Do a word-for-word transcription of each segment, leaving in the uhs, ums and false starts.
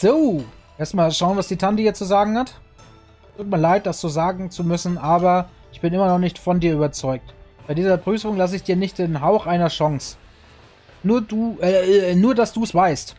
So, erstmal schauen, was die Tante hier zu sagen hat. Tut mir leid, das so sagen zu müssen, aber ich bin immer noch nicht von dir überzeugt. Bei dieser Prüfung lasse ich dir nicht den Hauch einer Chance. Nur du, äh, nur, dass du es weißt.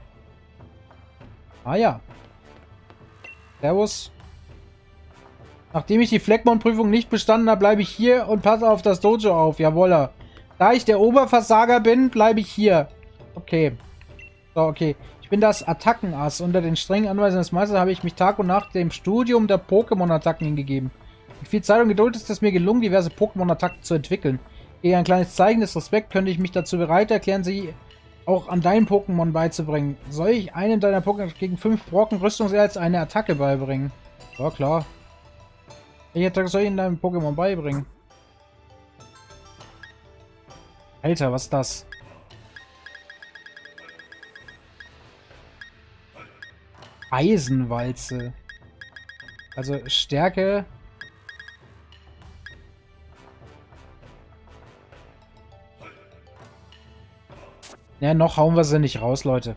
Ah ja. Servus. Nachdem ich die Fleckmon-Prüfung nicht bestanden habe, bleibe ich hier und passe auf das Dojo auf. Jawolla. Da ich der Oberversager bin, bleibe ich hier. Okay. So, okay. Ich bin das Attackenass. Unter den strengen Anweisungen des Meisters habe ich mich Tag und Nacht dem Studium der Pokémon-Attacken hingegeben. Mit viel Zeit und Geduld ist es mir gelungen, diverse Pokémon-Attacken zu entwickeln. Gegen ein kleines Zeichen des Respekts könnte ich mich dazu bereit erklären, sie auch an deinen Pokémon beizubringen. Soll ich einem deiner Pokémon gegen fünf Brocken Rüstungserz eine Attacke beibringen? Ja, klar. Welche Attacke soll ich in deinem Pokémon beibringen? Alter, was ist das? Eisenwalze. Also Stärke. Ja, noch hauen wir sie nicht raus, Leute.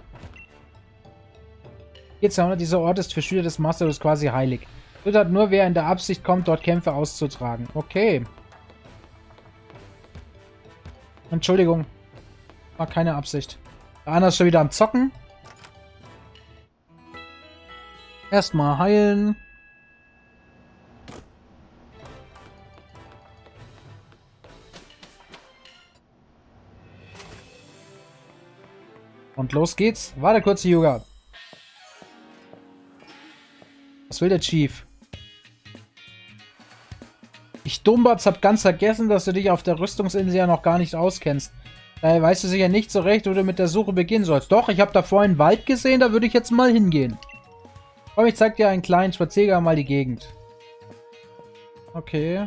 Jetzt haben wir, dieser Ort ist für Schüler des Masters quasi heilig. Wird halt nur, wer in der Absicht kommt, dort Kämpfe auszutragen. Okay. Entschuldigung. War keine Absicht. Der Anna ist schon wieder am Zocken. Erstmal heilen. Und los geht's. Warte kurz, Yuga. Was will der Chief? Ich Dummbatz hab ganz vergessen, dass du dich auf der Rüstungsinsel ja noch gar nicht auskennst. Daher weißt du sicher nicht so recht, wo du mit der Suche beginnen sollst. Doch, ich habe da vorhin einen Wald gesehen, da würde ich jetzt mal hingehen. Komm, ich zeig dir einen kleinen Spaziergang mal die Gegend. Okay.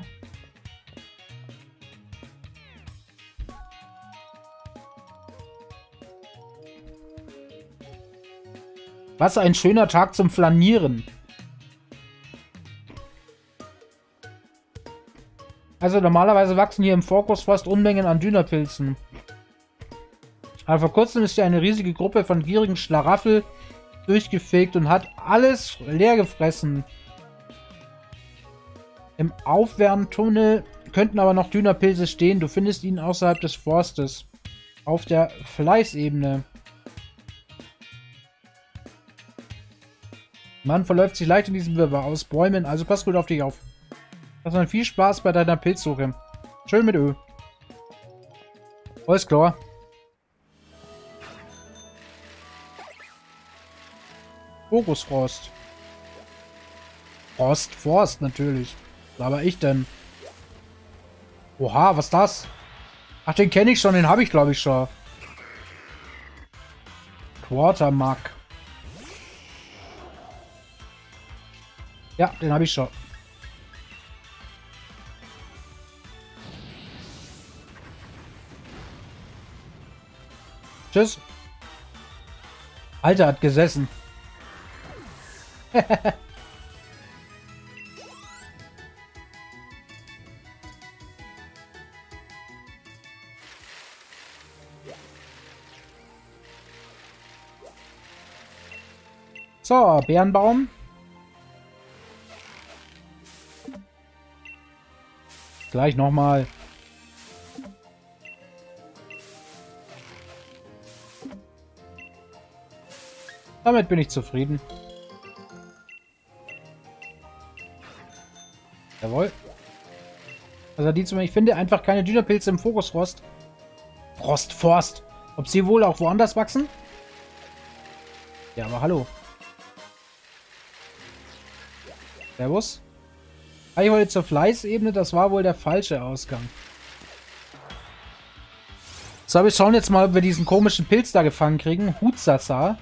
Was ein schöner Tag zum Flanieren. Also normalerweise wachsen hier im Fokus fast Unmengen an Dünapilzen. Aber vor kurzem ist hier eine riesige Gruppe von gierigen Schlaraffel durchgefegt und hat alles leer gefressen. Im Aufwärmtunnel könnten aber noch Dünapilze stehen. Du findest ihn außerhalb des Forstes. Auf der Fleißebene. Man verläuft sich leicht in diesem Wirrwarr aus Bäumen, also pass gut auf dich auf. Lass mal viel Spaß bei deiner Pilzsuche. Schön mit Öl. Alles klar. Fokusfrost. Frost, Forst natürlich. Was aber ich denn? Oha, was ist das? Ach, den kenne ich schon, den habe ich glaube ich schon. Quartermack. Ja, den habe ich schon. Tschüss. Alter, hat gesessen. So, Bärenbaum. Gleich nochmal. Damit bin ich zufrieden. Jawohl. Also die zum, ich finde einfach keine Dünapilze im Fokusfrost. Frostforst. Ob sie wohl auch woanders wachsen? Ja, aber hallo. Servus. Ich wollte zur Fleißebene, das war wohl der falsche Ausgang. So, wir schauen jetzt mal, ob wir diesen komischen Pilz da gefangen kriegen. Hutsasa.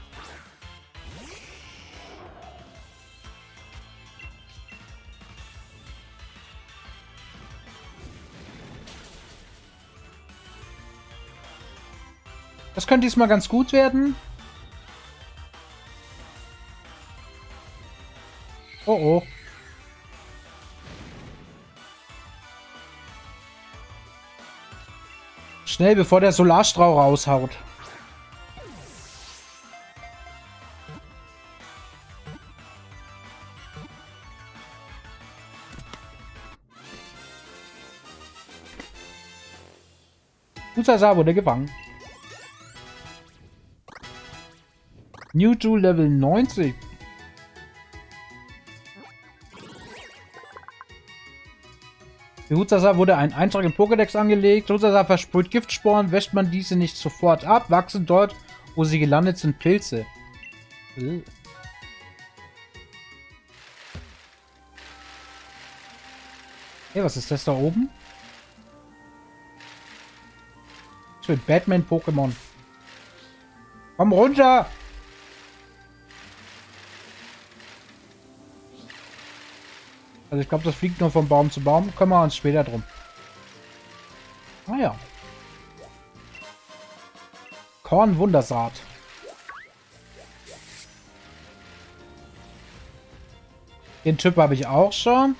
Das könnte diesmal ganz gut werden. Oh oh. Schnell, bevor der Solarstrauch raushaut. Husasa wurde gefangen. Mewtwo Level neunzig. Für Husasa wurde ein Eintrag im Pokédex angelegt. Husasa versprüht Giftsporen, wäscht man diese nicht sofort ab, wachsen dort, wo sie gelandet sind, Pilze. Hey, was ist das da oben? Das wird Batman-Pokémon. Komm runter! Also ich glaube, das fliegt nur von Baum zu Baum. Kümmern wir uns später drum. Ah ja. Korn-Wundersaat. Den Typ habe ich auch schon.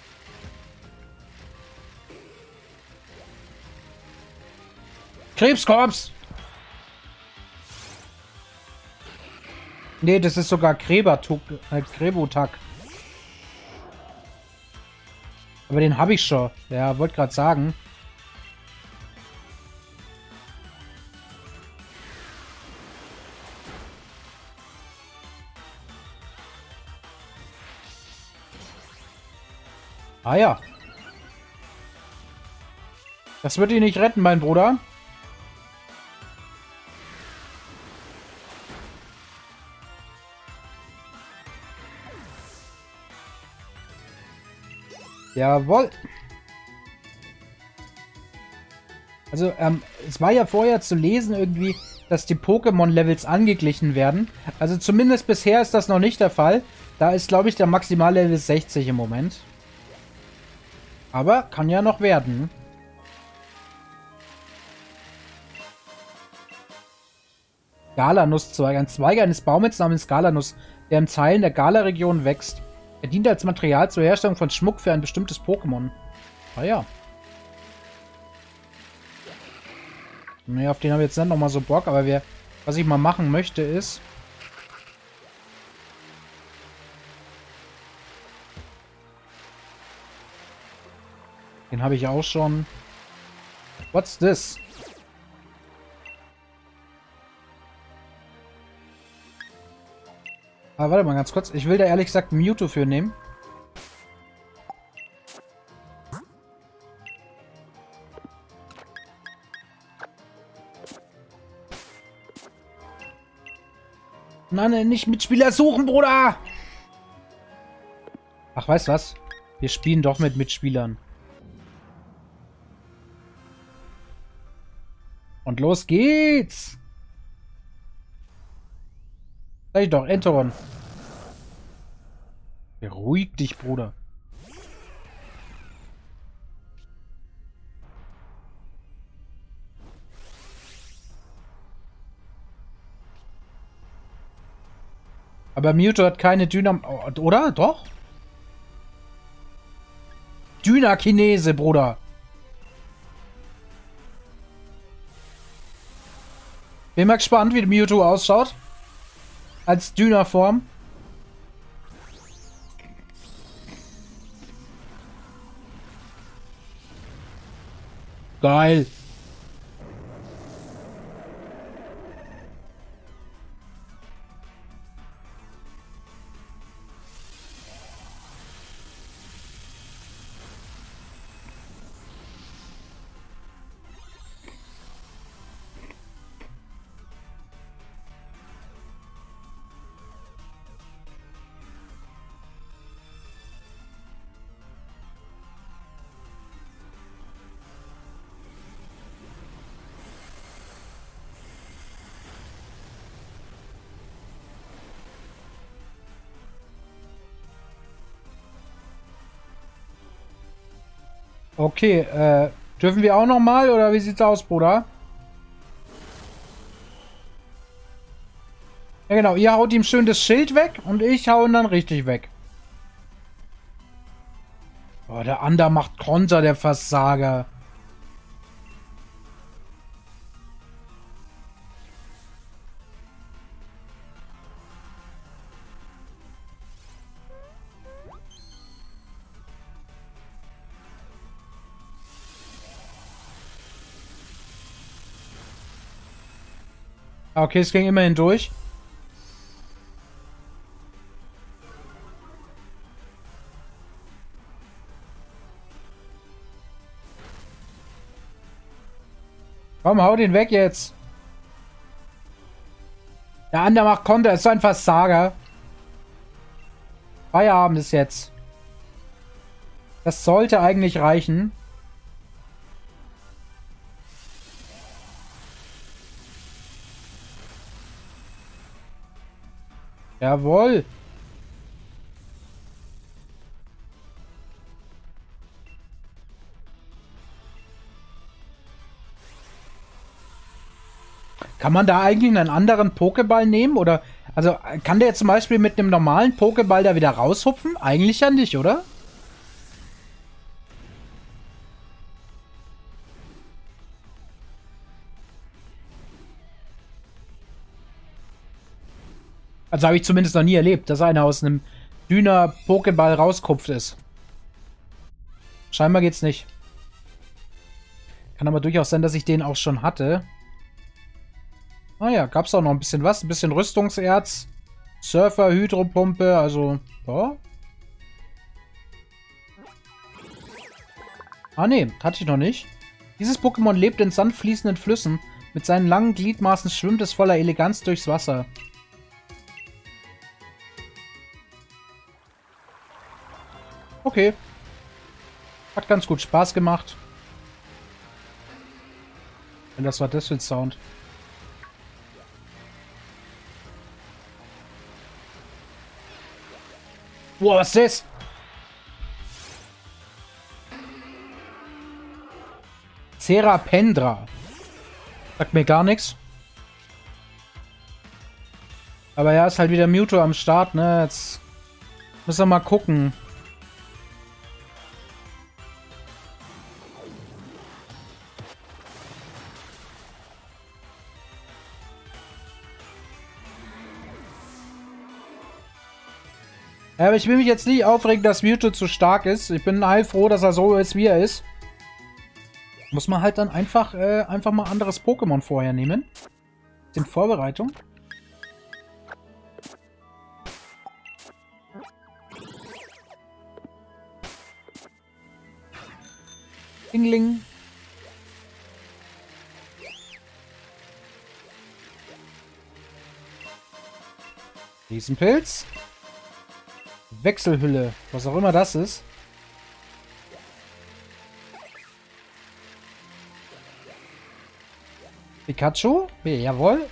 Krebskorps! Nee, das ist sogar Gräbertuk, äh, Grebotak. Aber den habe ich schon. Ja, wollte gerade sagen. Ah ja. Das wird ihn nicht retten, mein Bruder. Jawohl. Also, ähm, es war ja vorher zu lesen irgendwie, dass die Pokémon-Levels angeglichen werden. Also zumindest bisher ist das noch nicht der Fall. Da ist, glaube ich, der Maximallevel sechzig im Moment. Aber kann ja noch werden. Galanusszweig. Ein Zweig eines Baumes namens Galanuss, der im Teilen der Gala-Region wächst. Er dient als Material zur Herstellung von Schmuck für ein bestimmtes Pokémon. Ah ja. Nee, auf den habe ich jetzt nicht nochmal so Bock, aber wir, was ich mal machen möchte ist... Den habe ich auch schon. What's this? Aber warte mal ganz kurz. Ich will da ehrlich gesagt Mewtwo für nehmen. Nein, nicht Mitspieler suchen, Bruder! Ach, weißt du was? Wir spielen doch mit Mitspielern. Und los geht's! Sag ich doch, Enteron. Beruhig dich, Bruder. Aber Mewtwo hat keine Dynam... Oder? Doch? Dynakinese, Bruder. Bin mal gespannt, wie Mewtwo ausschaut. Als Dynaform. Geil. Okay, äh, dürfen wir auch noch mal, oder wie sieht's aus, Bruder? Ja genau, ihr haut ihm schön das Schild weg und ich hau ihn dann richtig weg. Oh, der Ander macht Konter, der Versager. Okay, es ging immerhin durch. Komm, hau den weg jetzt. Der andere macht Konter, ist so ein Versager. Feierabend ist jetzt. Das sollte eigentlich reichen. Jawohl. Kann man da eigentlich einen anderen Pokéball nehmen? Oder, also, kann der jetzt zum Beispiel mit einem normalen Pokéball da wieder raushupfen? Eigentlich ja nicht, oder? Also habe ich zumindest noch nie erlebt, dass einer aus einem Düner Pokéball rauskupft ist. Scheinbar geht's nicht. Kann aber durchaus sein, dass ich den auch schon hatte. Ah ja, gab's auch noch ein bisschen was. Ein bisschen Rüstungserz. Surfer, Hydropumpe, also... Ja. Ah ne, hatte ich noch nicht. Dieses Pokémon lebt in sanft fließenden Flüssen. Mit seinen langen Gliedmaßen schwimmt es voller Eleganz durchs Wasser. Okay. Hat ganz gut Spaß gemacht. Und das war das für ein Sound. Wow, was ist das? Cerapendra. Sagt mir gar nichts. Aber ja, ist halt wieder Mewtwo am Start, ne? Jetzt müssen wir mal gucken. Ja, aber ich will mich jetzt nicht aufregen, dass Mewtwo zu stark ist. Ich bin heilfroh, dass er so ist, wie er ist. Muss man halt dann einfach, äh, einfach mal anderes Pokémon vorher nehmen. In Vorbereitung. Dingling. Riesenpilz. Wechselhülle. Was auch immer das ist. Pikachu? Ja, jawohl.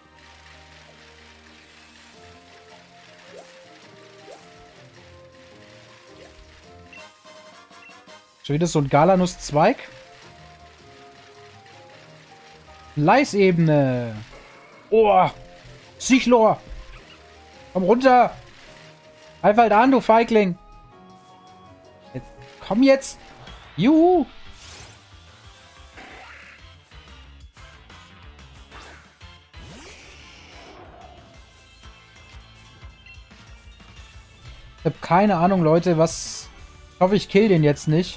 Schon wieder so ein Galanus-Zweig. Leisebene. Oh. Sichlor. Komm runter. Greif halt an, du Feigling. Jetzt, komm jetzt. Juhu. Ich habe keine Ahnung, Leute, was... Ich hoffe, ich kill den jetzt nicht.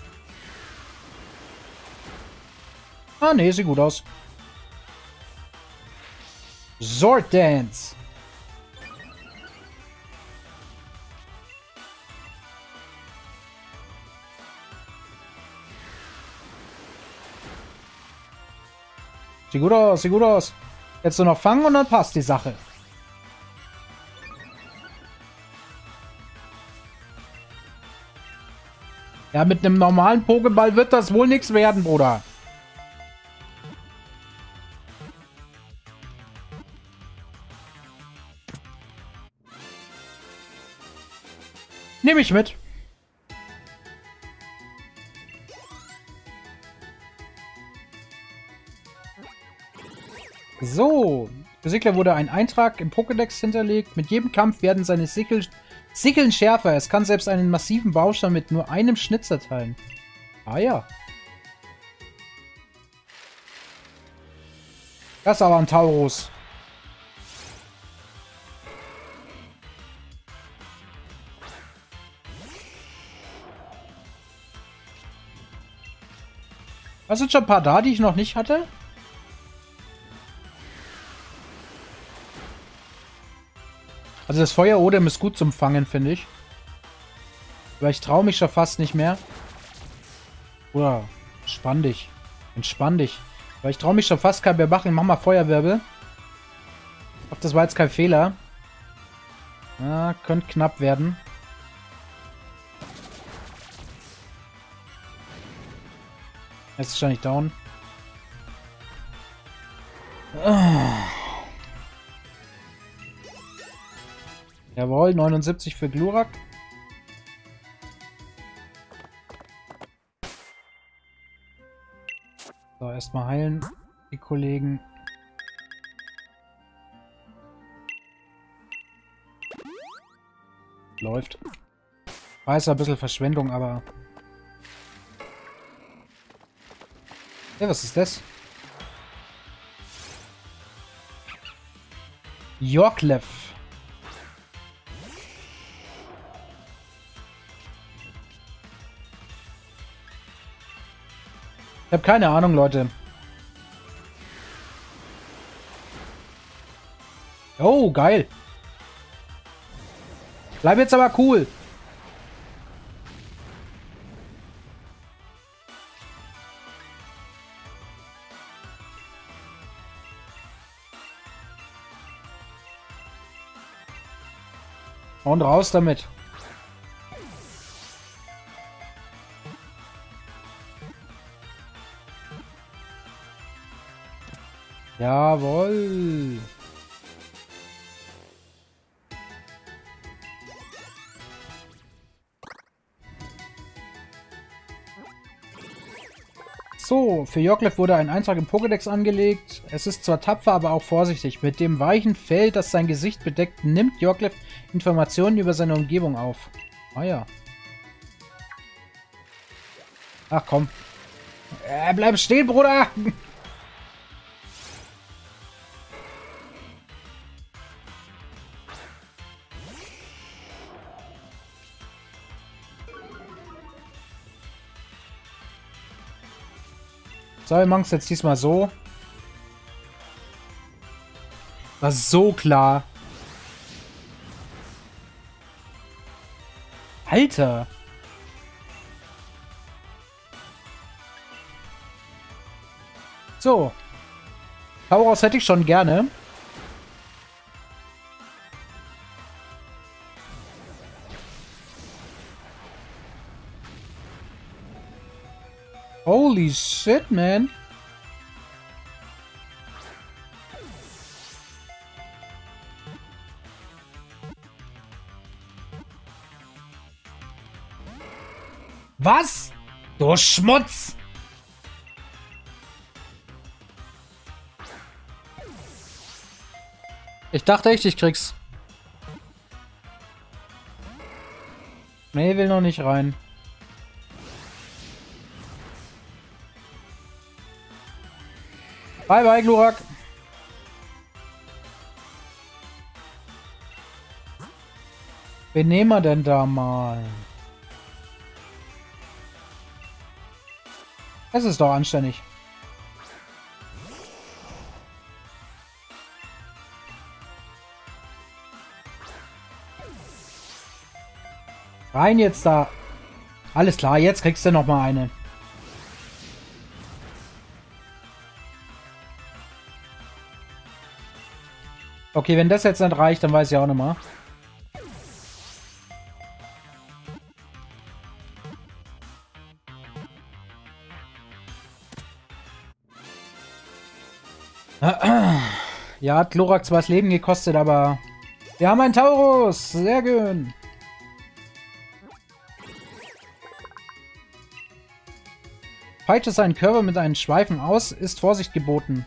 Ah, nee, sieht gut aus. Sword Dance. Sieht gut aus, sieht gut aus. Jetzt nur noch fangen und dann passt die Sache. Ja, mit einem normalen Pokéball wird das wohl nichts werden, Bruder. Nehme ich mit. So. Für Sickler wurde ein Eintrag im Pokédex hinterlegt. Mit jedem Kampf werden seine Sickel Sickeln schärfer. Es kann selbst einen massiven Baustein mit nur einem Schnitt zerteilen. Ah ja. Das ist aber ein Taurus. Was sind schon ein paar da, die ich noch nicht hatte? Also das Feuerodem ist gut zum Fangen, finde ich. Aber ich traue mich schon fast nicht mehr. Oder spann dich. Entspann dich. Weil ich traue mich schon fast kein mehr machen. Mach mal Feuerwirbel. Ich hoffe, das war jetzt kein Fehler. Ja, könnte knapp werden. Jetzt ist wahrscheinlich down. Ah. Jawohl, neunundsiebzig für Glurak. So, erstmal heilen die Kollegen. Läuft. Weiß ein bisschen Verschwendung, aber... Ja, was ist das? Yorklev. Ich habe keine Ahnung, Leute. Oh, geil. Bleib jetzt aber cool. Und raus damit. Jawohl. So, für Yorklev wurde ein Eintrag im Pokédex angelegt. Es ist zwar tapfer, aber auch vorsichtig. Mit dem weichen Fell, das sein Gesicht bedeckt, nimmt Yorklev Informationen über seine Umgebung auf. Ah ja. Ach komm. Äh, bleib stehen, Bruder! So, wir machen es jetzt diesmal so. War so klar. Alter. So. Tauros hätte ich schon gerne. Holy shit, man. Was? Du Schmutz! Ich dachte echt, ich krieg's. Nee, will noch nicht rein. Bye bye, Glurak. Wen nehmen wir denn da mal? Das ist doch anständig. Rein jetzt da. Alles klar, jetzt kriegst du noch mal eine. Okay, wenn das jetzt nicht reicht, dann weiß ich auch nicht mal. Ja, hat Glurak zwar das Leben gekostet, aber wir haben einen Tauros. Sehr gut. Peitsche seinen Körper mit einem Schweifen aus, ist Vorsicht geboten.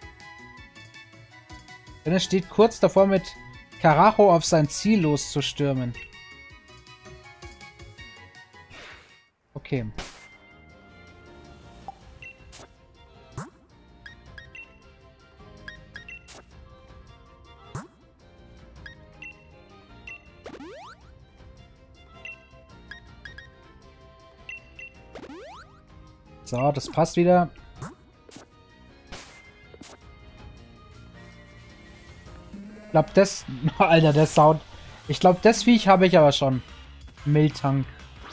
Denn er steht kurz davor, mit Karacho auf sein Ziel loszustürmen. Okay. So, das passt wieder. Ich glaube, das... Alter, der Sound. Ich glaube, das Viech habe ich aber schon. Miltank.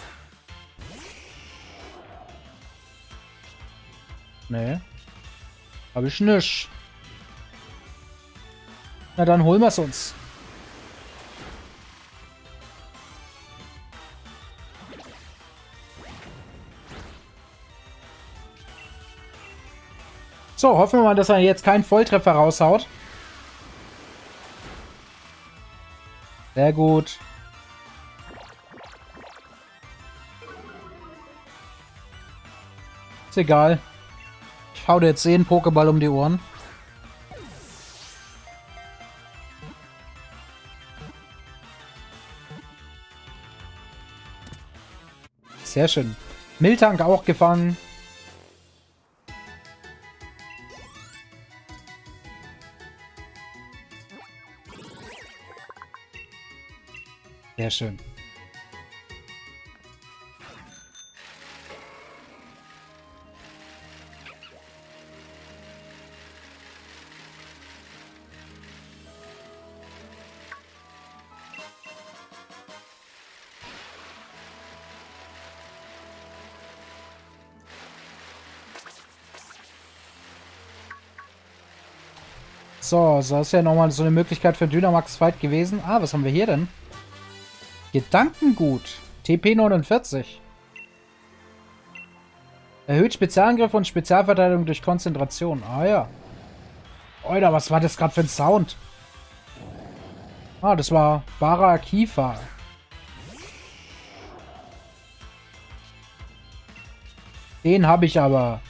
Nee. Habe ich nicht. Na, dann holen wir es uns. So, hoffen wir mal, dass er jetzt keinen Volltreffer raushaut. Sehr gut. Ist egal. Ich hau dir jetzt den Pokéball um die Ohren. Sehr schön. Miltank auch gefangen. Sehr schön. So, so ist ja nochmal so eine Möglichkeit für Dynamax-Fight gewesen. Ah, was haben wir hier denn? Gedankengut. T P neunundvierzig. Erhöht Spezialangriff und Spezialverteidigung durch Konzentration. Ah ja. Alter, was war das gerade für ein Sound? Ah, das war Barakifa. Den habe ich aber.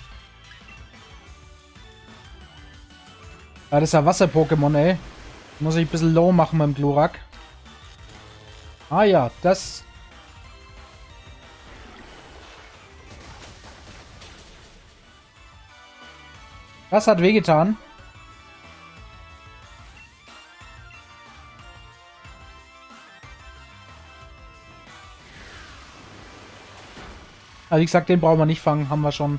Ja, das ist ja Wasser-Pokémon, ey. Muss ich ein bisschen low machen mit dem Glurak. Ah ja, das... Das hat wehgetan. Also wie gesagt, den brauchen wir nicht fangen, haben wir schon.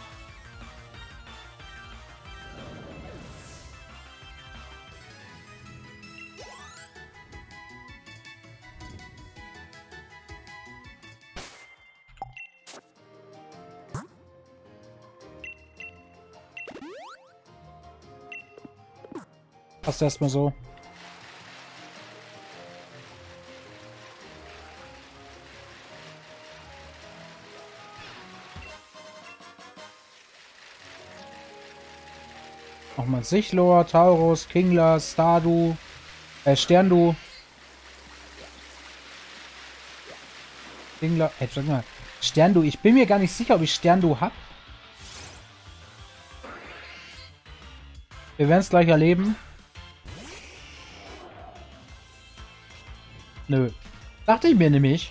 Passt erstmal so. Nochmal Sichlor, Taurus, Kingler, Stardu, äh, Sterndu. Kingler, äh, sag mal, Sterndu. Ich bin mir gar nicht sicher, ob ich Sterndu hab. Wir werden es gleich erleben. Nö. Dachte ich mir nämlich.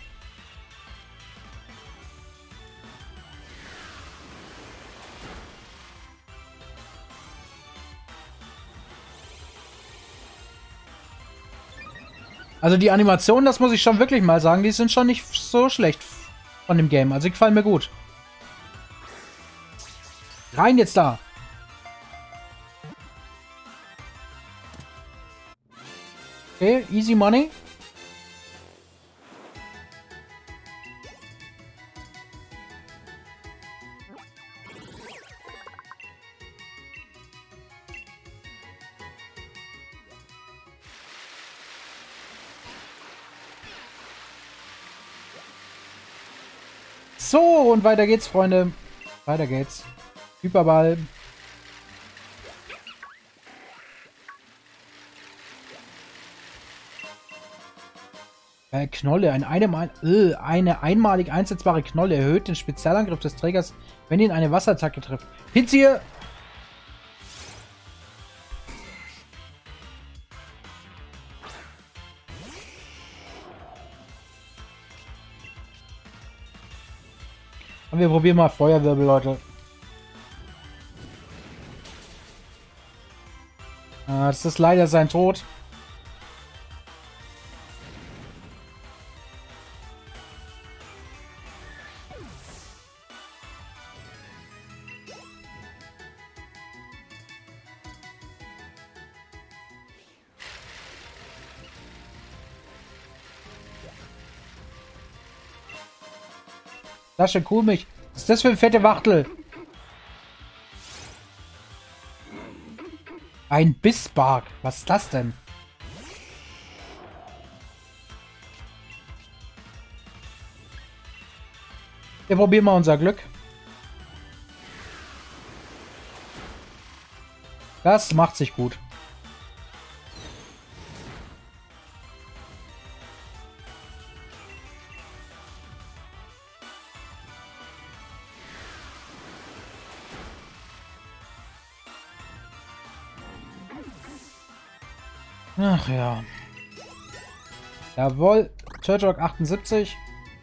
Also die Animationen, das muss ich schon wirklich mal sagen, die sind schon nicht so schlecht von dem Game. Also die gefallen mir gut. Rein jetzt da. Okay, easy money. So, und weiter geht's, Freunde. Weiter geht's. Hyperball. Äh, Knolle. Ein einmal, äh, eine einmalig einsetzbare Knolle erhöht den Spezialangriff des Trägers, wenn ihn eine Wasserattacke trifft. Pinzier! Und wir probieren mal Feuerwirbel, Leute. Ah, das ist leider sein Tod. Flasche Kuhmilch. Was ist das für eine fette Wachtel? Ein Bissbark. Was ist das denn? Wir probieren mal unser Glück. Das macht sich gut. Ach ja. Jawohl. Turtok achtundsiebzig.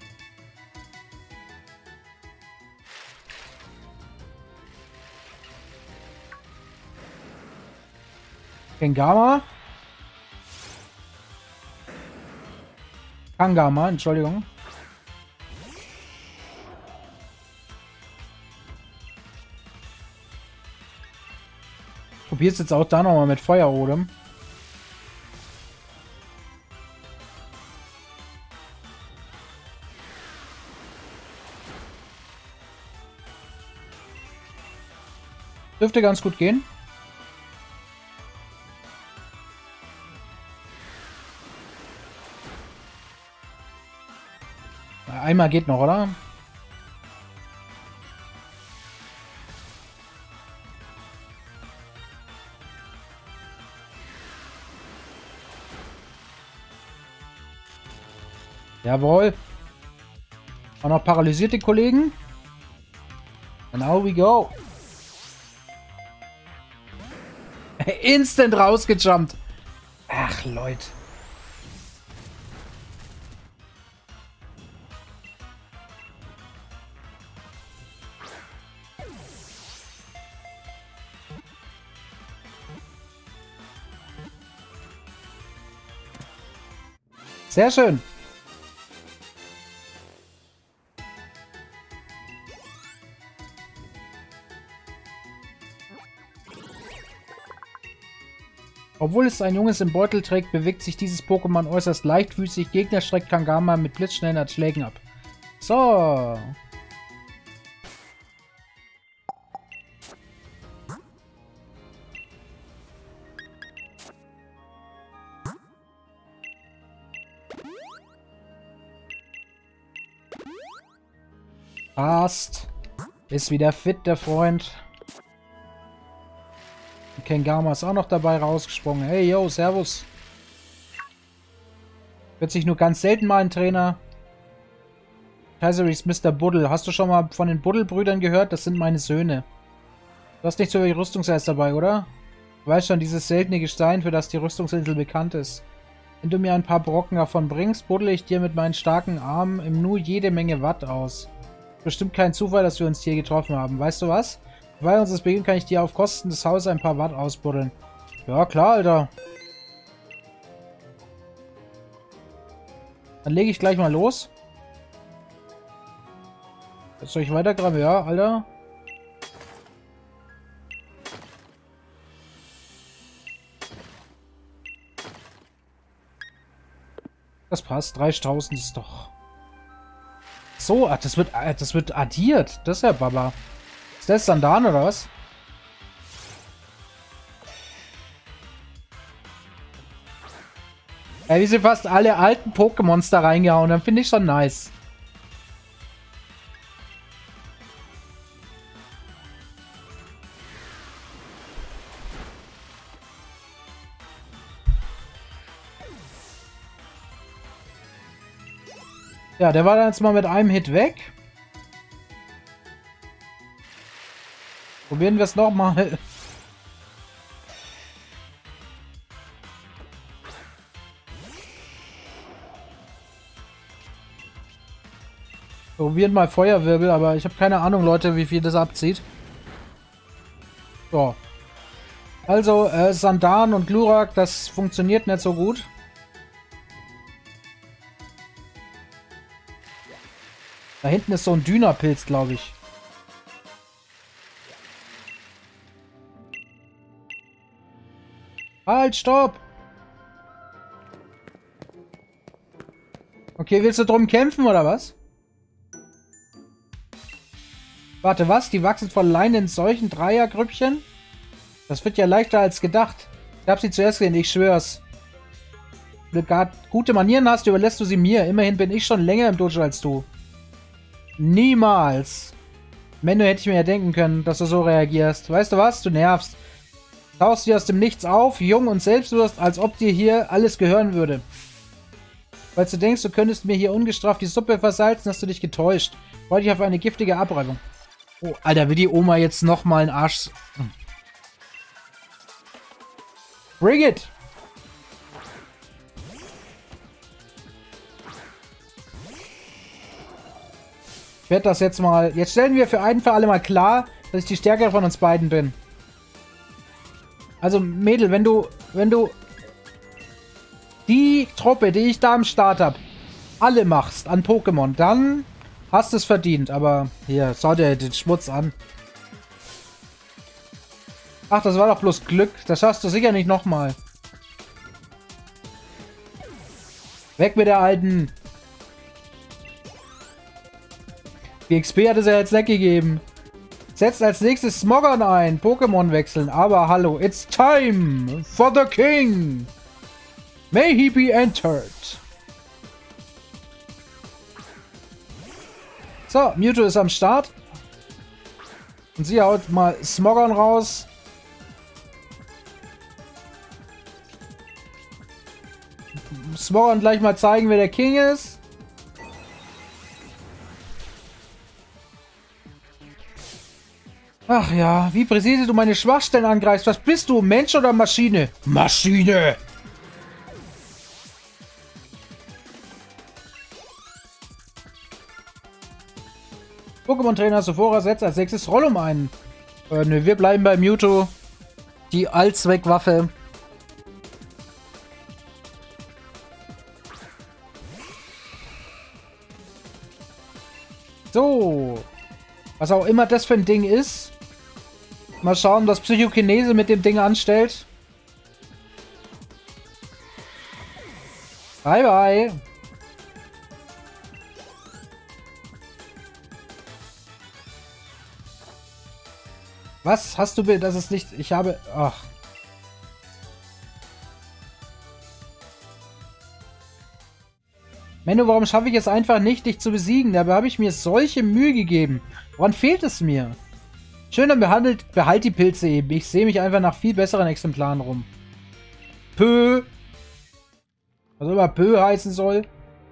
Kengama. Kangama, Entschuldigung. Probier's jetzt auch da nochmal mit Feuerodem. Dürfte ganz gut gehen. Einmal geht noch, oder? Jawohl. Auch noch paralysierte Kollegen. And now we go. Instant rausgejumpt. Ach, Leute. Sehr schön. Obwohl es ein Junges im Beutel trägt, bewegt sich dieses Pokémon äußerst leichtfüßig. Gegner schreckt Kangama mit blitzschnellen Schlägen ab. So. Passt. Ist wieder fit, der Freund. Kengama ist auch noch dabei rausgesprungen. Hey, yo, servus. Wird sich nur ganz selten mal ein Trainer. Kaiseris Mister Buddel. Hast du schon mal von den Buddel-Brüdern gehört? Das sind meine Söhne. Du hast nicht so viel Rüstungseis dabei, oder? Du weißt schon, dieses seltene Gestein, für das die Rüstungsinsel bekannt ist. Wenn du mir ein paar Brocken davon bringst, buddel ich dir mit meinen starken Armen im Nu jede Menge Watt aus. Bestimmt kein Zufall, dass wir uns hier getroffen haben. Weißt du was? Weil uns das beginnt, kann ich dir auf Kosten des Hauses ein paar Watt ausbuddeln. Ja, klar, Alter. Dann lege ich gleich mal los. Jetzt soll ich weitergraben? Ja, Alter. Das passt. dreißigtausend ist doch... So, ach, das wird, das wird addiert. Das ist ja Baba. Ist das Sandan oder was? Ja, wie sie fast alle alten Pokémons da reingehauen, dann finde ich schon nice. Ja, der war dann jetzt mal mit einem Hit weg. Probieren wir es nochmal. Probieren mal Feuerwirbel, aber ich habe keine Ahnung, Leute, wie viel das abzieht. So. Also, äh, Sandan und Glurak, das funktioniert nicht so gut. Da hinten ist so ein Dünapilz, glaube ich. Halt, stopp! Okay, willst du drum kämpfen, oder was? Warte, was? Die wachsen von alleine in solchen Dreiergrüppchen? Das wird ja leichter als gedacht. Ich hab sie zuerst gesehen, ich schwör's. Wenn du gar gute Manieren hast, überlässt du sie mir. Immerhin bin ich schon länger im Dojo als du. Niemals. Menno, hätte ich mir ja denken können, dass du so reagierst. Weißt du was? Du nervst. Tauchst dir aus dem Nichts auf, jung und selbstbewusst, als ob dir hier alles gehören würde. Falls du denkst, du könntest mir hier ungestraft die Suppe versalzen, hast du dich getäuscht. Freue dich auf eine giftige Abreibung. Oh, Alter, will die Oma jetzt nochmal einen Arsch... Hm. Bring it! Ich werde das jetzt mal... Jetzt stellen wir für ein für alle mal klar, dass ich die Stärkere von uns beiden bin. Also, Mädel, wenn du... Wenn du... die Truppe, die ich da am Start habe, alle machst an Pokémon, dann hast du es verdient. Aber hier, schau dir den Schmutz an. Ach, das war doch bloß Glück. Das schaffst du sicher nicht nochmal. Weg mit der Alten. Die X P hat es ja jetzt weggegeben. Setzt als nächstes Smogon ein. Pokémon wechseln. Aber hallo, it's time for the king. May he be entered. So, Mewtwo ist am Start. Und sie haut mal Smogon raus. Smogon gleich mal zeigen, wer der King ist. Ach ja, wie präzise du meine Schwachstellen angreifst. Was bist du, Mensch oder Maschine? Maschine! Pokémon-Trainer Sephora setzt als nächstes Rollum ein. Äh, ne, wir bleiben bei Mewtwo. Die Allzweckwaffe. So. Was auch immer das für ein Ding ist. Mal schauen, was Psychokinese mit dem Ding anstellt. Bye, bye. Was hast du... Das ist nicht... Ich habe... Ach. Menno, warum schaffe ich es einfach nicht, dich zu besiegen? Dabei habe ich mir solche Mühe gegeben. Woran fehlt es mir? Schön dann behandelt, behalt die Pilze eben. Ich sehe mich einfach nach viel besseren Exemplaren rum. Pö. Was immer Pö heißen soll.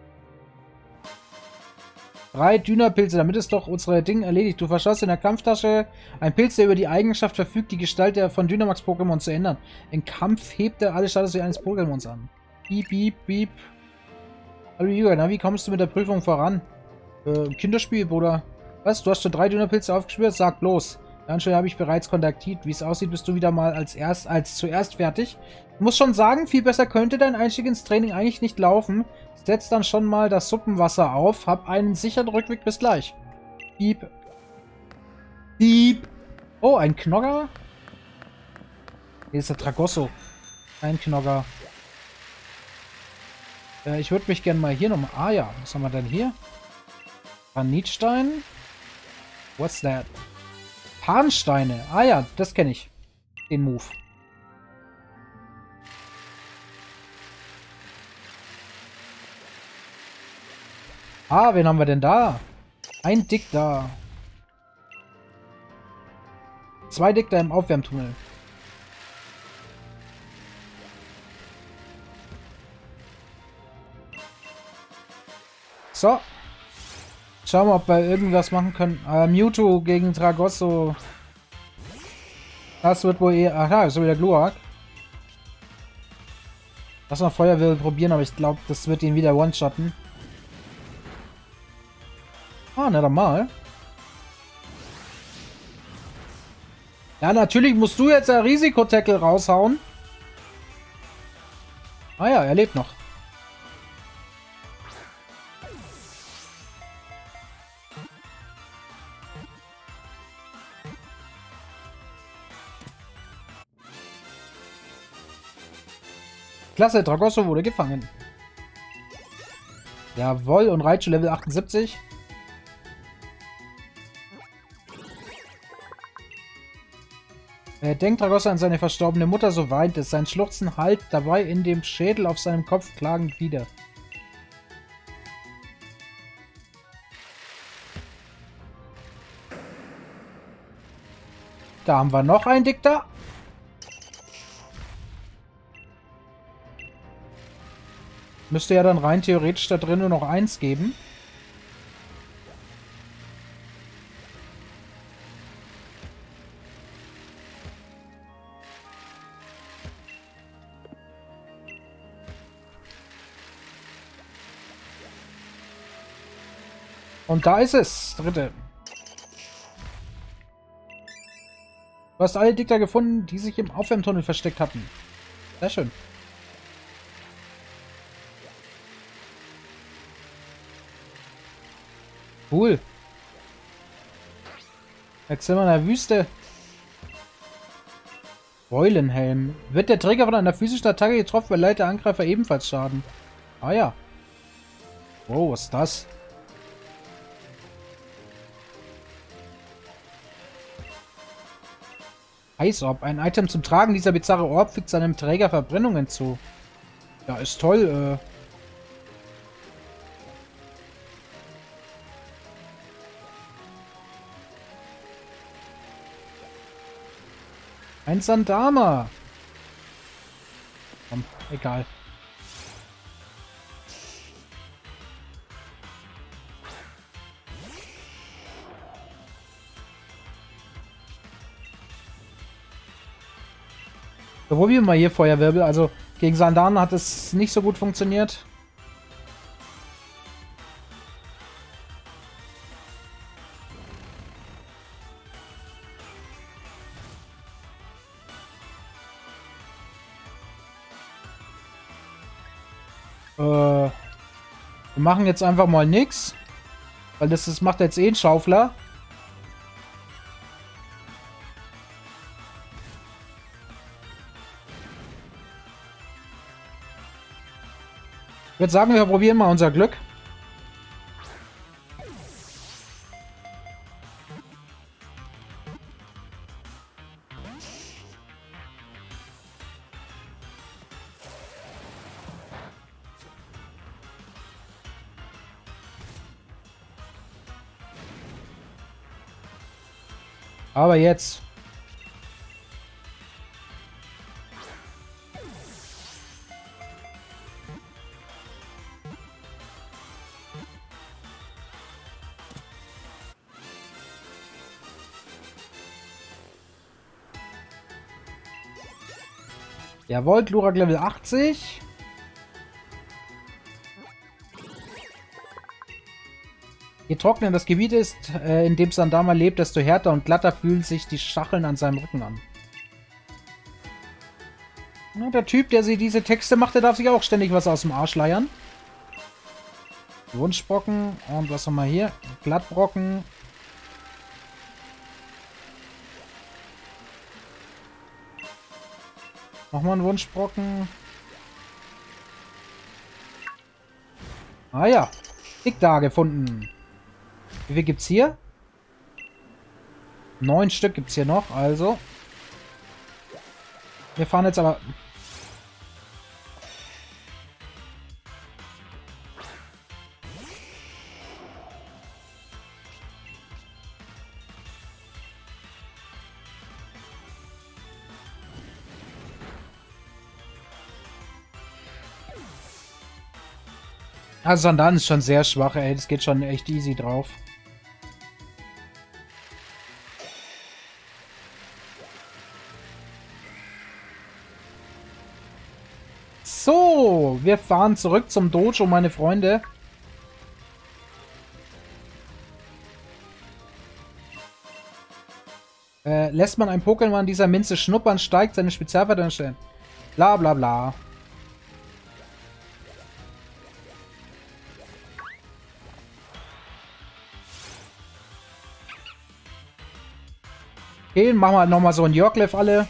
Drei Dünapilze, damit ist doch unsere Ding erledigt. Du verschaffst in der Kampftasche ein Pilz, der über die Eigenschaft verfügt, die Gestalt der von Dynamax-Pokémon zu ändern. Im Kampf hebt er alle Status eines Pokémons an. Piep, piep, piep. Hallo Jürgen, na, wie kommst du mit der Prüfung voran? Äh, Kinderspiel, Bruder. Was? Du hast schon drei Dünapilze aufgespürt? Sag bloß. Dann habe ich bereits kontaktiert. Wie es aussieht, bist du wieder mal als erst als zuerst fertig. Ich muss schon sagen, viel besser könnte dein Einstieg ins Training eigentlich nicht laufen. Setz dann schon mal das Suppenwasser auf. Hab einen sicheren Rückweg. Bis gleich. Piep. Piep. Oh, ein Knogger. Hier ist der Tragosso. Ein Knogger. Äh, ich würde mich gerne mal hier nochmal... Ah ja, was haben wir denn hier? Granitstein. What's that? Harnsteine. Ah ja, das kenne ich. Den Move. Ah, wen haben wir denn da? Ein Dick da. Zwei Dick da im Aufwärmtunnel. So. Schauen wir, ob wir irgendwas machen können. Äh, Mewtwo gegen Tragosso. Das wird wohl eher... Ach ja, ist so wieder Glurak. Lass mal Feuerwirbel probieren, aber ich glaube, das wird ihn wieder one-shotten. Ah, na dann mal. Ja, natürlich musst du jetzt ein Risikotackle raushauen. Ah ja, er lebt noch. Klasse, Tragosso wurde gefangen. Jawohl, und Raichu Level achtundsiebzig. Er denkt Dragossa an seine verstorbene Mutter, so weint es. Sein Schluchzen hallt dabei in dem Schädel auf seinem Kopf klagend wieder. Da haben wir noch einen Dikter. Müsste ja dann rein theoretisch da drin nur noch eins geben. Und da ist es. Dritte. Du hast alle Dikter gefunden, die sich im Aufwärmtunnel versteckt hatten. Sehr schön. Cool. Jetzt sind wir in der Wüste. Beulenhelm. Wird der Träger von einer physischen Attacke getroffen, verleiht der Angreifer ebenfalls Schaden. Ah ja. Wow, was ist das? Eisorb. Ein Item zum Tragen. Dieser bizarre Orb fügt seinem Träger Verbrennungen zu. Ja, ist toll. Äh Ein Sandama. Komm, egal. So, probieren wir mal hier Feuerwirbel. Also gegen Sandan hat es nicht so gut funktioniert. Äh, wir machen jetzt einfach mal nix. Weil das, das macht jetzt eh ein Schaufler. Ich würde sagen, wir probieren mal unser Glück. Aber jetzt. Jawohl, Glurak Level achtzig. Je trockener das Gebiet ist, äh, in dem Sandama lebt, desto härter und glatter fühlen sich die Stacheln an seinem Rücken an. Na, der Typ, der sie diese Texte macht, der darf sich auch ständig was aus dem Arsch leiern. Wunschbrocken. Und was haben wir hier? Glattbrocken. Nochmal ein Wunschbrocken. Ah ja. Diktar gefunden. Wie viel gibt's hier? Neun Stück gibt's hier noch, also. Wir fahren jetzt aber... Also Sandan ist schon sehr schwach, ey. Das geht schon echt easy drauf. So, wir fahren zurück zum Dojo, meine Freunde. Äh, lässt man ein Pokémon an dieser Minze schnuppern, steigt seine Spezialverteidigung. Bla bla bla. Okay, machen wir nochmal so ein Yorklev alle.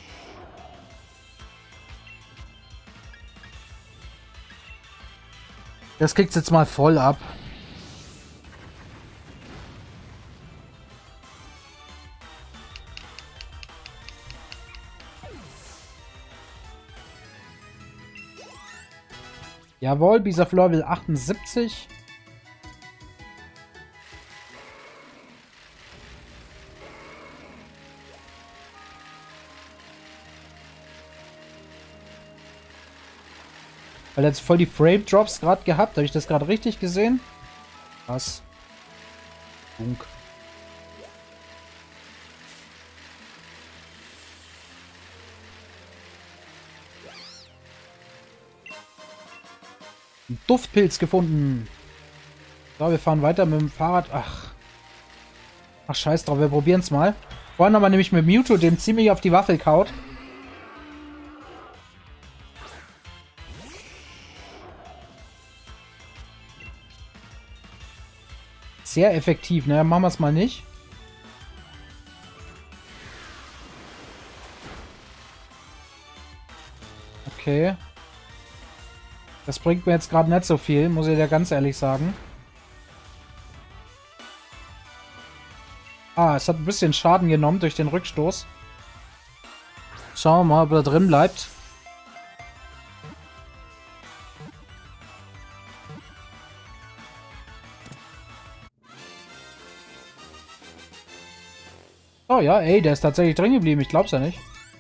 Das kriegt's jetzt mal voll ab. Jawohl, Bisa Level achtundsiebzig. Weil jetzt voll die Frame Drops gerade gehabt. Habe ich das gerade richtig gesehen? Was? Funk. Ein Duftpilz gefunden. So, wir fahren weiter mit dem Fahrrad. Ach. Ach, scheiß drauf. Wir probieren es mal. Vorhin haben wir nämlich mit Mewtwo, dem ziemlich auf die Waffel kaut. Sehr effektiv, ne? Machen wir es mal nicht. Okay. Das bringt mir jetzt gerade nicht so viel, muss ich dir ganz ehrlich sagen. Ah, es hat ein bisschen Schaden genommen durch den Rückstoß. Schauen wir mal, ob er drin bleibt. Oh ja, ey, der ist tatsächlich drin geblieben. Ich glaub's ja nicht.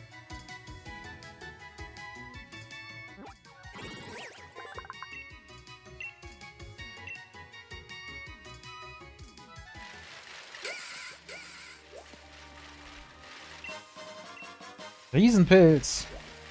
Riesenpilz.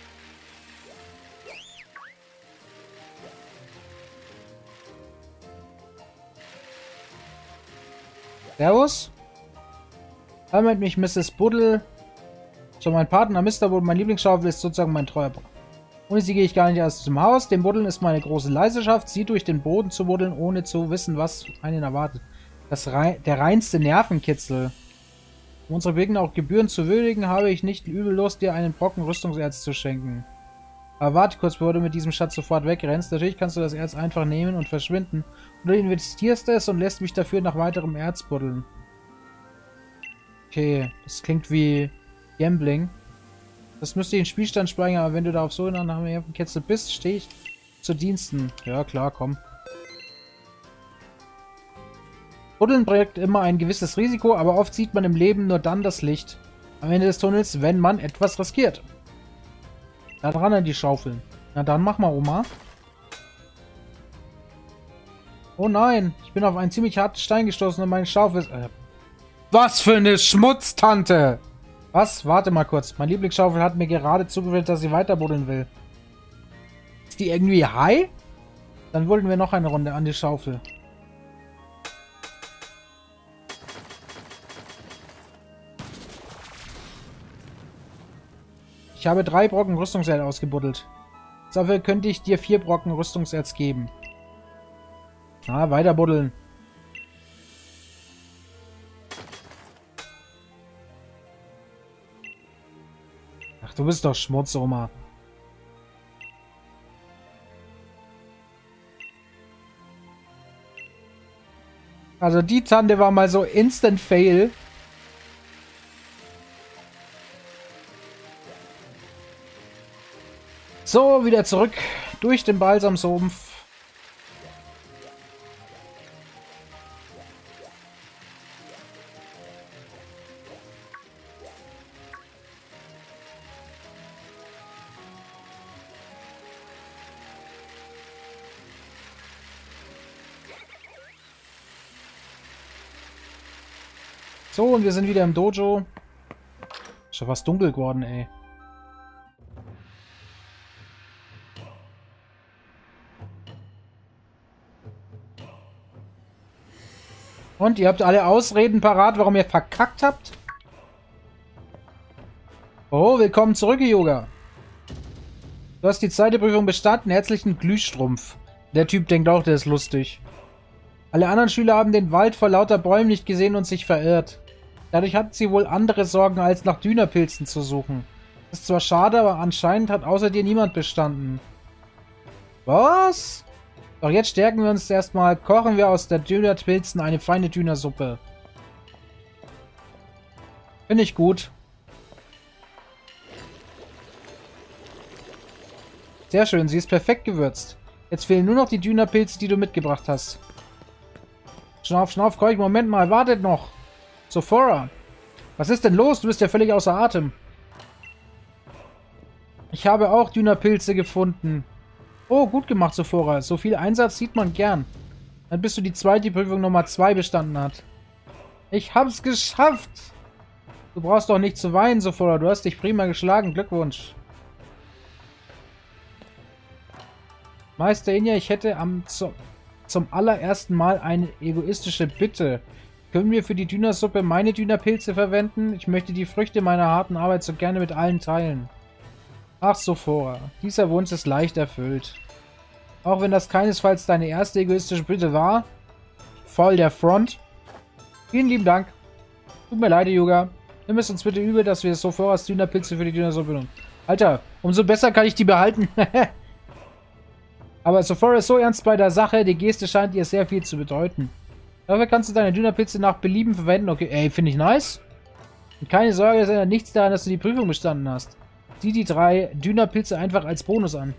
Servus. Hallo mit mich, Misses Buddel. So, mein Partner Mister Buddel, mein Lieblingsschaufel ist sozusagen mein treuer Bruder. Ohne sie gehe ich gar nicht erst zum Haus. Dem Buddeln ist meine große Leidenschaft, sie durch den Boden zu buddeln, ohne zu wissen, was einen erwartet. Das rei der reinste Nervenkitzel. Um unsere Begegnung auch gebührend zu würdigen, habe ich nicht übel Lust, dir einen Brocken Rüstungserz zu schenken. Aber warte kurz, bevor du mit diesem Schatz sofort wegrennst. Natürlich kannst du das Erz einfach nehmen und verschwinden. Oder du investierst es und lässt mich dafür nach weiterem Erz buddeln. Okay, das klingt wie Gambling. Das müsste ich in den Spielstand speichern, aber wenn du da auf so nach einem Nervenkitzel bist, stehe ich zu Diensten. Ja, klar, komm. Buddeln bringt immer ein gewisses Risiko, aber oft sieht man im Leben nur dann das Licht am Ende des Tunnels, wenn man etwas riskiert. Da dran an die Schaufeln. Na dann mach mal, Oma. Oh nein, ich bin auf einen ziemlich harten Stein gestoßen und meine Schaufel ist... Äh, was für eine Schmutztante! Was? Warte mal kurz. Mein Lieblingsschaufel hat mir gerade zugeführt, dass sie weiter buddeln will. Ist die irgendwie high? Dann buddeln wir noch eine Runde an die Schaufel. Ich habe drei Brocken Rüstungserz ausgebuddelt. Dafür könnte ich dir vier Brocken Rüstungserz geben. Ah, weiter buddeln. Ach, du bist doch Schmutz, Oma. Also die Tante war mal so Instant Fail. So, wieder zurück durch den Balsamsumpf. So, und wir sind wieder im Dojo. Ist schon fast dunkel geworden, ey. Und ihr habt alle Ausreden parat, warum ihr verkackt habt? Oh, willkommen zurück, Yoga. Du hast die zweite Prüfung bestanden. Herzlichen Glühstrumpf. Der Typ denkt auch, der ist lustig. Alle anderen Schüler haben den Wald vor lauter Bäumen nicht gesehen und sich verirrt. Dadurch hatten sie wohl andere Sorgen, als nach Dünapilzen zu suchen. Das ist zwar schade, aber anscheinend hat außer dir niemand bestanden. Was? Doch jetzt stärken wir uns erstmal. Kochen wir aus der Dünapilzen eine feine Dünasuppe. Finde ich gut. Sehr schön, sie ist perfekt gewürzt. Jetzt fehlen nur noch die Dünapilze, die du mitgebracht hast. Schnauf, schnauf, Keuch, Moment mal, wartet noch. Sophora, was ist denn los? Du bist ja völlig außer Atem. Ich habe auch Dünapilze gefunden. Oh, gut gemacht, Sophora. So viel Einsatz sieht man gern. Dann bist du die zweite, die Prüfung Nummer zwei bestanden hat. Ich hab's geschafft! Du brauchst doch nicht zu weinen, Sophora. Du hast dich prima geschlagen. Glückwunsch. Meister Inja, ich hätte am zu, zum allerersten Mal eine egoistische Bitte. Können wir für die Dünasuppe meine Dünapilze verwenden? Ich möchte die Früchte meiner harten Arbeit so gerne mit allen teilen. Ach, Sophora, dieser Wunsch ist leicht erfüllt. Auch wenn das keinesfalls deine erste egoistische Bitte war. Voll der Front. Vielen lieben Dank. Tut mir leid, Yuga. Nimm es uns bitte übel, dass wir Sophoras Dünapilze für die Dünasuppe benutzen. Alter, umso besser kann ich die behalten. Aber Sophora ist so ernst bei der Sache, die Geste scheint ihr sehr viel zu bedeuten. Dafür kannst du deine Dünapilze nach Belieben verwenden. Okay, ey, finde ich nice. Und keine Sorge, es ändert nichts daran, dass du die Prüfung bestanden hast. Sieh die drei Dünapilze einfach als Bonus an.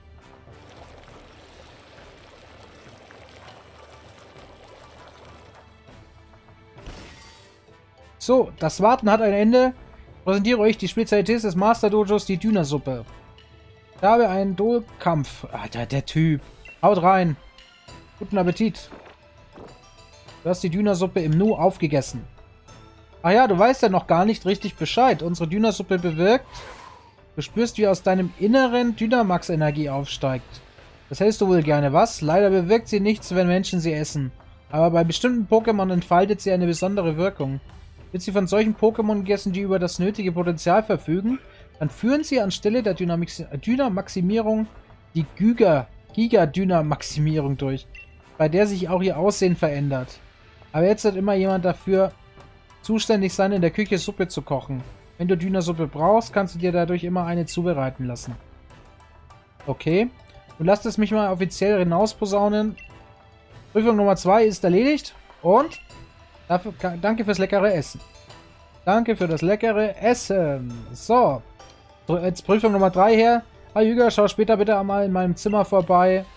So, das Warten hat ein Ende. Präsentiere euch die Spezialität des Master Dojos, die Dünasuppe. Ich habe einen Duelkampf. Alter, der Typ. Haut rein. Guten Appetit. Du hast die Dünasuppe im Nu aufgegessen. Ach ja, du weißt ja noch gar nicht richtig Bescheid. Unsere Dünasuppe bewirkt... Du spürst, wie aus deinem Inneren Dynamax-Energie aufsteigt. Das hältst du wohl gerne, was? Leider bewirkt sie nichts, wenn Menschen sie essen. Aber bei bestimmten Pokémon entfaltet sie eine besondere Wirkung. Wird sie von solchen Pokémon gegessen, die über das nötige Potenzial verfügen, dann führen sie anstelle der Dynamaximierung die Giga, Giga-Dynamaximierung durch, bei der sich auch ihr Aussehen verändert. Aber jetzt wird immer jemand dafür zuständig sein, in der Küche Suppe zu kochen. Wenn du Dünasuppe brauchst, kannst du dir dadurch immer eine zubereiten lassen. Okay. Und lasst es mich mal offiziell hinausposaunen. Prüfung Nummer zwei ist erledigt. Und dafür, danke fürs leckere Essen. Danke für das leckere Essen. So. Jetzt Prüfung Nummer drei her. Hi Jüger, schau später bitte einmal in meinem Zimmer vorbei.